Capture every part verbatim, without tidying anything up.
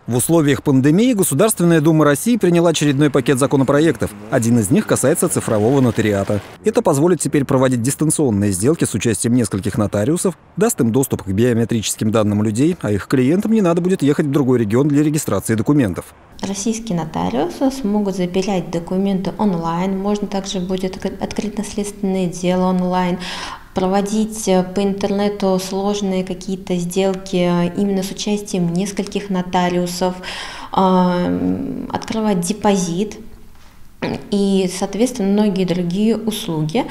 В условиях пандемии Государственная Дума России приняла очередной пакет законопроектов. Один из них касается цифрового нотариата. Это позволит теперь проводить дистанционные сделки с участием нескольких нотариусов, даст им доступ к биометрическим данным людей, а их клиентам не надо будет ехать в другой регион для регистрации документов. Российские нотариусы смогут заверять документы онлайн, можно также будет открыть наследственное дело онлайн, проводить по интернету сложные какие-то сделки именно с участием нескольких нотариусов, открывать депозит и, соответственно, многие другие услуги.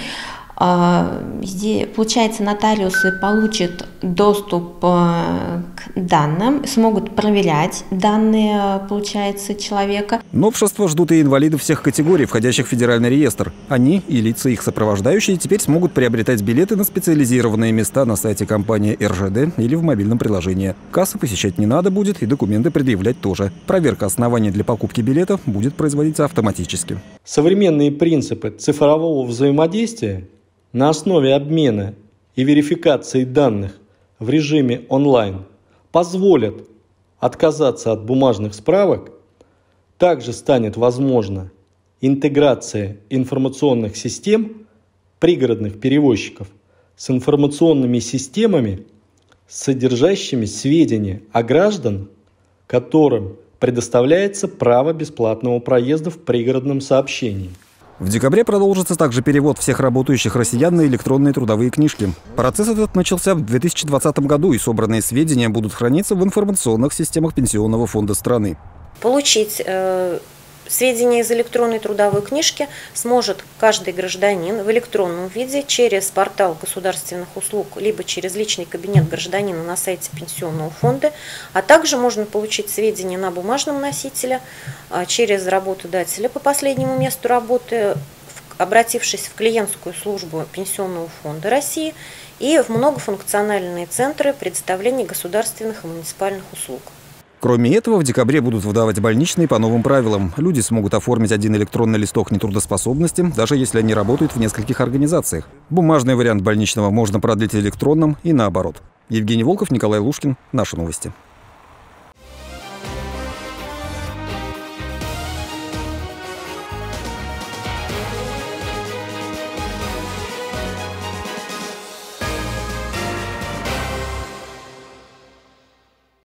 Здесь, получается, нотариусы получат доступ к данным, смогут проверять данные, получается, человека. Новшества ждут и инвалиды всех категорий, входящих в федеральный реестр. Они и лица их сопровождающие теперь смогут приобретать билеты на специализированные места на сайте компании эр жэ дэ или в мобильном приложении. Кассы посещать не надо будет и документы предъявлять тоже. Проверка оснований для покупки билетов будет производиться автоматически. Современные принципы цифрового взаимодействия на основе обмена и верификации данных в режиме онлайн позволят отказаться от бумажных справок. Также станет возможна интеграция информационных систем пригородных перевозчиков с информационными системами, содержащими сведения о граждан, которым предоставляется право бесплатного проезда в пригородном сообщении. В декабре продолжится также перевод всех работающих россиян на электронные трудовые книжки. Процесс этот начался в две тысячи двадцатом году, и собранные сведения будут храниться в информационных системах Пенсионного фонда страны. Получить э, сведения из электронной трудовой книжки сможет каждый гражданин в электронном виде через портал государственных услуг, либо через личный кабинет гражданина на сайте Пенсионного фонда, а также можно получить сведения на бумажном носителе через работодателя по последнему месту работы, обратившись в клиентскую службу Пенсионного фонда России и в многофункциональные центры предоставления государственных и муниципальных услуг. Кроме этого, в декабре будут выдавать больничные по новым правилам. Люди смогут оформить один электронный листок нетрудоспособности, даже если они работают в нескольких организациях. Бумажный вариант больничного можно продлить электронным и наоборот. Евгений Волков, Николай Лушкин. Наши новости.